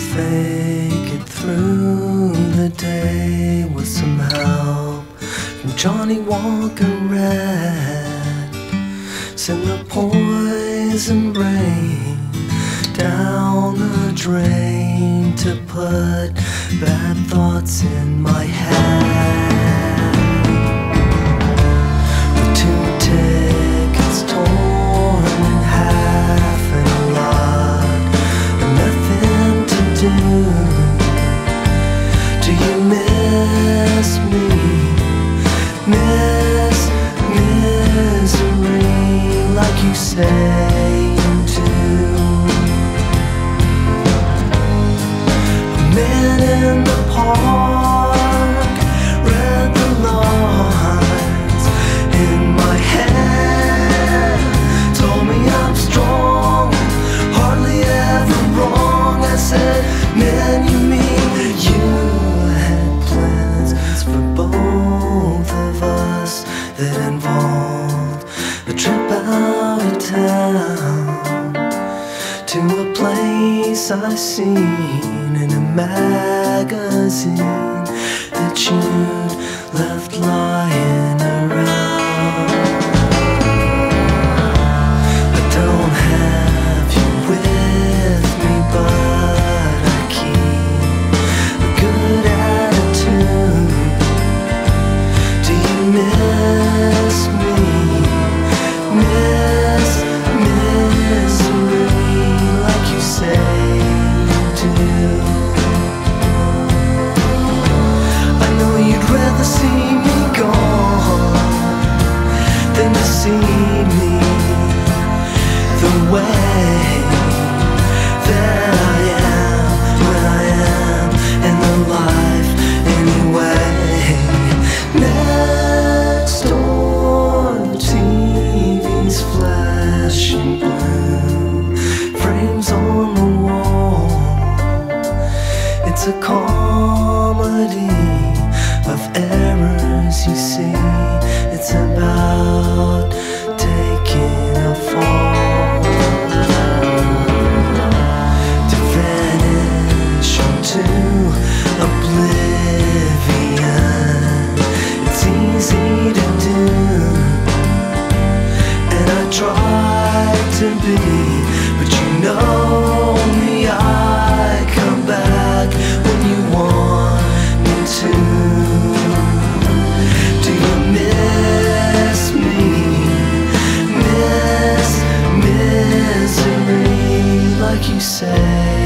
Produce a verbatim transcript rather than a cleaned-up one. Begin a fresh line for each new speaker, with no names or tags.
fake it through the day with some help from Johnny Walker Red. Send the poison rain down the drain to put bad thoughts in my head. With two tickets torn in half and a lot of nothing to do. Do you miss me? Miss misery like you say you do. A man in the park read the lines in my head, told me I'm strong, hardly ever wrong. I said, man, you mean you had plans for both of us that involved a trip out of town to a place I seen in a magazine that you'd left lying around. I don't have you with me, but I keep a good attitude. Do you miss me? Miss misery like you say you do. I know you'd rather see me gone than to see me the way that I am when I am in the life anyway. Next door the T V's flashing blue, frames on the wall. It's a comedy of errors, you see. It's about taking a fall, to vanish into oblivion. It's easy to do, and I try to be, but you know me, I come back when you want me to. Do you miss me? Miss misery like you say